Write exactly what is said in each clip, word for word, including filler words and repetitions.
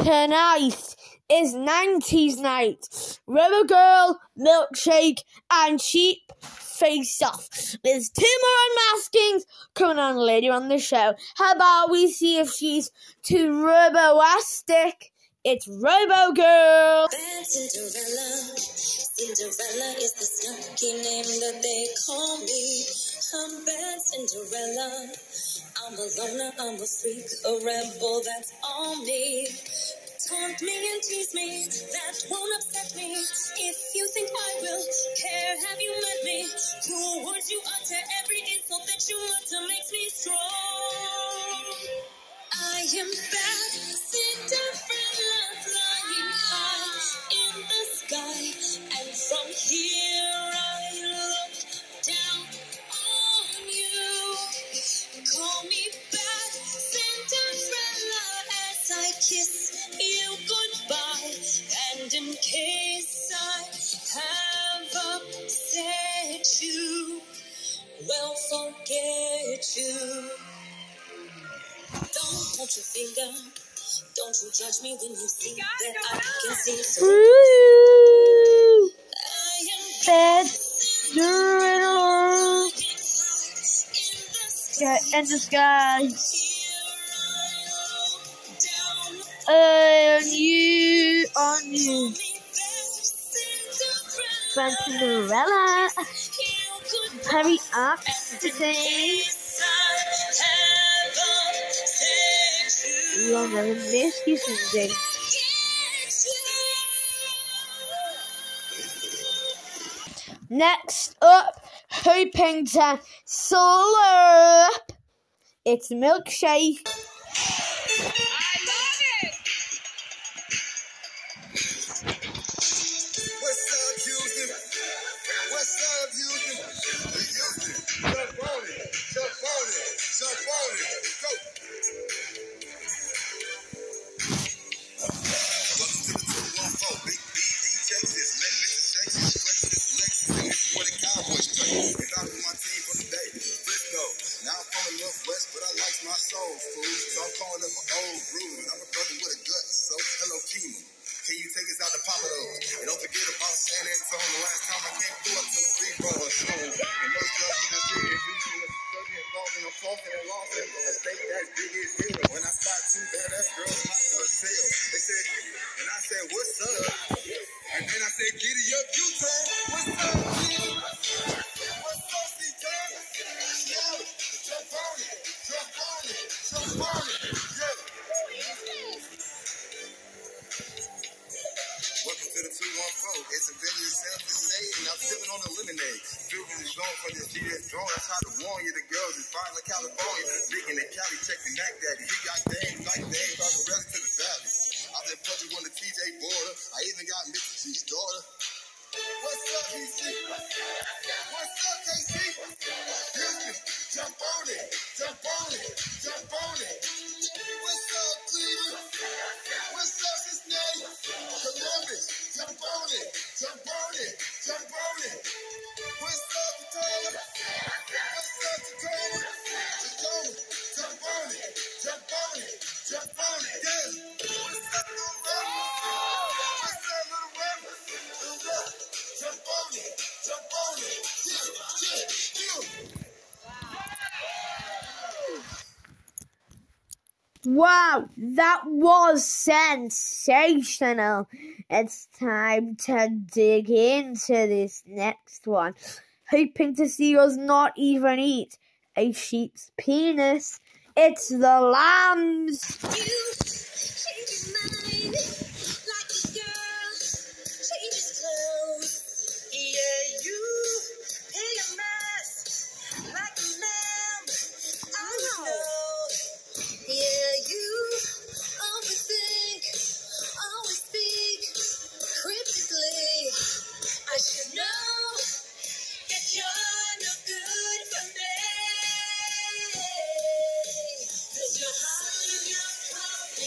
Tonight is nineties night. Rubber Girl, Milkshake, and Sheep face off. There's two more unmaskings coming on later on the show. How about we see if she's too robo-astic? It's Robo Girl. Bad Cinderella, Cinderella is the snarky name that they call me. I'm bad Cinderella. I'm a loner, I'm a freak, a rebel, that's all me. Taunt me and tease me, that won't upset me. If you think I will care, have you met me? Cruel words you utter, every insult that you utter makes me strong. I am bad Cinderella, flying high in the sky, and from here I look down on you. Call me bad Cinderella as I kiss you goodbye, and in case I have upset you, well, forget you. Don't point your finger, don't you judge me when you see that I can see so. Ooh, I am bad Cinderella. Yeah, in the sky. On you, on you. Bad Cinderella. Hurry up to say. You'll never miss you someday. Next up, hoping to slurp. It's Milkshake. I love it! What's up, Houston? What's up, Houston? Houston, jump on it, jump on it, jump on it, go! Welcome to the two one four, Big B D Texas, let Mister Texas, Lexus, Lexus, and this is where the Cowboys play. And I'm with my team for the day, Frisco. Now I'm from the Northwest, but I like my soul food, so I'm calling up my old groove. And I'm a brother with a gut, so hello, Kima. Can you take us out to Papa Do's? And don't forget about San Antonio. The last time I came through, I took three bars home. And those girls in the city, Houston, thirty involved in a flossing and lossing. A steak that's big as hell. When I spot two badass girls, my girl tail. They said, and I said, what's up? And then I said, giddy up, you turn. What's up, Giddy? What's up, C-Turn? Yeah, jump on it, jump on it, jump on it, yeah. Welcome to the two one four. It's a venue self-to-say, and I'm sipping on a lemonade. Drinking is going for this G S draw. I tried to warn you, the girls is fine like California. Speaking of Cali, check the Mac Daddy. He got things like things on the rest to the valley. I've been punching on the T J border. I even got Mister G's daughter. What's up, E C? What's up, K C? Houston, jump on it, jump on it, jump on it. What's up, Cleveland? What's up, Cincinnati? Columbus, jump on it, jump on it, jump on it. What's up, Tacoma? What's up, Tacoma? Tacoma, jump on it, jump on it, jump on it, yeah. What's up, little rapper? What's up, little rapper? Little rapper, jump on it, jump on it, yeah, yeah, yeah. Wow, that was sensational. It's time to dig into this next one. Hoping to see us not even eat a sheep's penis. It's the lambs. You change your mind like a girl changes clothes. Yeah, you pay a mess like a lamb. I know. Yeah, you overthink, always speak cryptically. I should know that you're no good for me. 'Cause you're hot enough,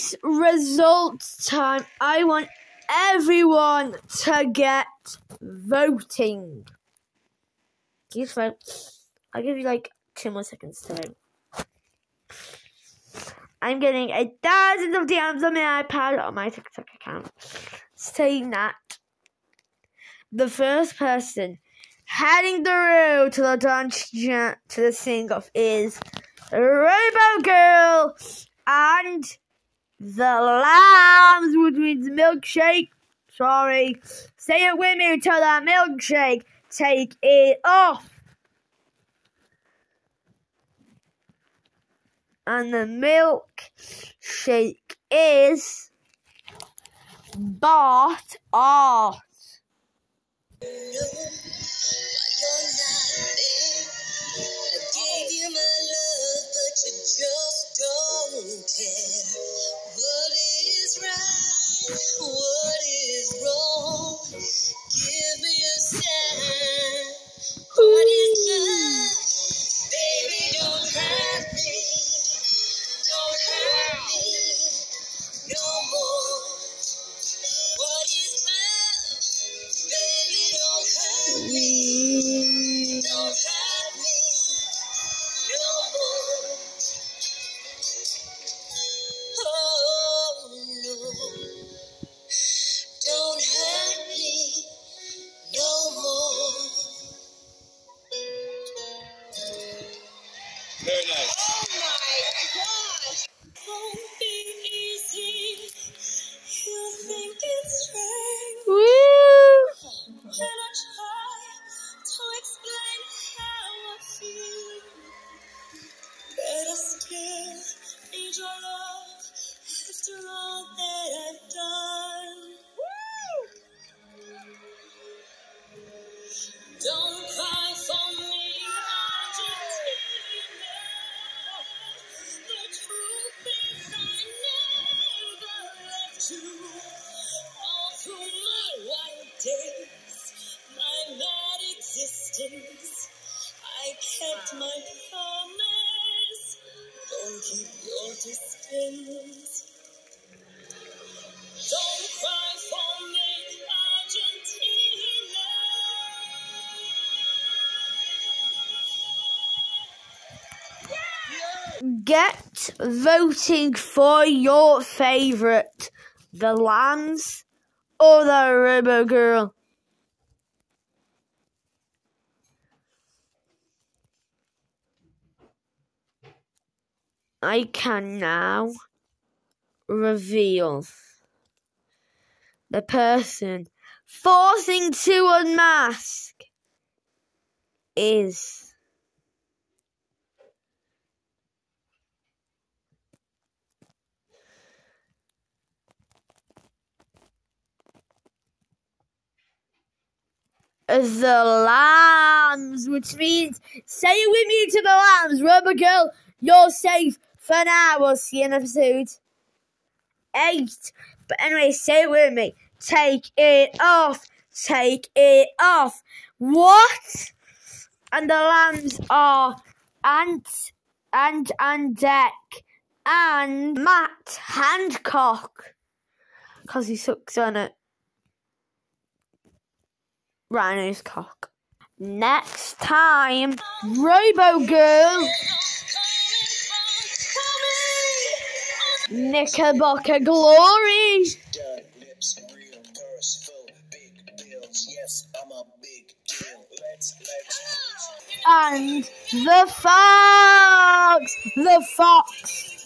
It's results time. I want everyone to get voting. Please vote. I'll give you like two more seconds to vote. I'm getting a thousand of D Ms on my iPad or my TikTok account saying that the first person heading the road to the dance to the sing off is Robo Girl and the Lambs, which means milkshake. Sorry. Say it with me until that milkshake. Take it off. And the milkshake is bought off. Just don't care what is right, what is wrong. Give me a sign. What is love? Baby, don't hurt me. Don't hurt me no more. What is love? Baby, don't hurt me. Don't hurt me no more. Oh no, don't hurt me no more. Very nice. Oh my gosh! Won't be easy. You think it's strange Woo! when I try to explain how I feel. Better still, need your love after all that I've done. Woo! Don't cry for me, Argentina. The truth is I never left you. All through my wild days, my mad existence, I kept my promise. Don't keep your distance. Don't cry for me, Argentina. Get voting for your favourite, the Lambs or the Robo Girl. I can now reveal the person forcing to unmask is the Lambs, which means say it with me to the Lambs. Robo Girl, you're safe for now. We'll see you in episode eight. But anyway, say it with me. Take it off. Take it off. What? And the Lambs are Ant and Andek and Matt Hancock, because he sucks on it. Rhino's cock. Next time, Robo Girl, Knickerbocker Glory, and the Fox, the Fox.